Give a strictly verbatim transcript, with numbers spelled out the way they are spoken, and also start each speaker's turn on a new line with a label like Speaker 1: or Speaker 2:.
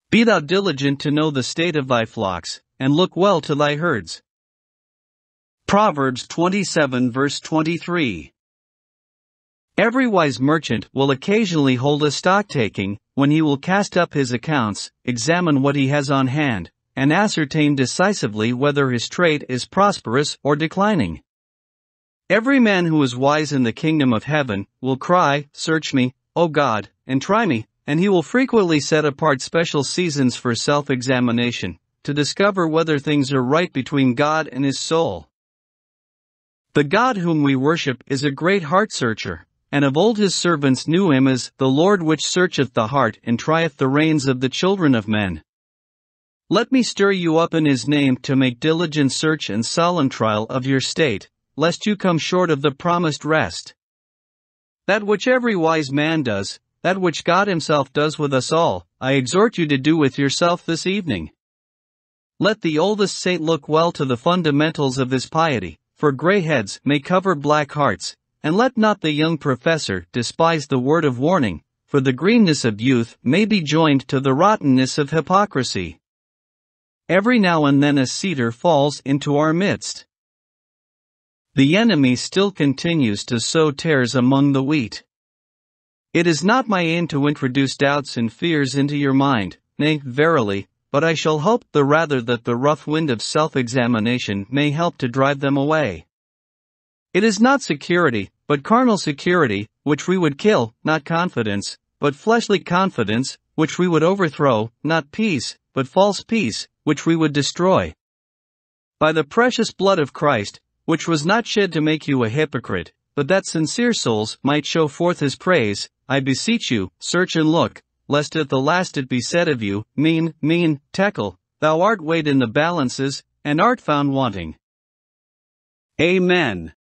Speaker 1: Be thou diligent to know the state of thy flocks, and look well to thy herds. Proverbs twenty-seven verse twenty-three. Every wise merchant will occasionally hold a stocktaking, when he will cast up his accounts, examine what he has on hand, and ascertain decisively whether his trade is prosperous or declining. Every man who is wise in the kingdom of heaven will cry, "Search me, O God, and try me," and he will frequently set apart special seasons for self-examination, to discover whether things are right between God and his soul. The God whom we worship is a great heart-searcher, and of old his servants knew him as the Lord which searcheth the heart and trieth the reins of the children of men. Let me stir you up in his name to make diligent search and solemn trial of your state, lest you come short of the promised rest. That which every wise man does, that which God himself does with us all, I exhort you to do with yourself this evening. Let the oldest saint look well to the fundamentals of his piety, for gray heads may cover black hearts, and let not the young professor despise the word of warning, for the greenness of youth may be joined to the rottenness of hypocrisy. Every now and then a cedar falls into our midst. The enemy still continues to sow tares among the wheat. It is not my aim to introduce doubts and fears into your mind, nay, verily, but I shall hope the rather that the rough wind of self-examination may help to drive them away. It is not security, but carnal security, which we would kill, not confidence, but fleshly confidence, which we would overthrow, not peace, but false peace, which we would destroy. By the precious blood of Christ, which was not shed to make you a hypocrite, but that sincere souls might show forth his praise, I beseech you, search and look, lest at the last it be said of you, Mene, Mene, Tekel, thou art weighed in the balances, and art found wanting. Amen.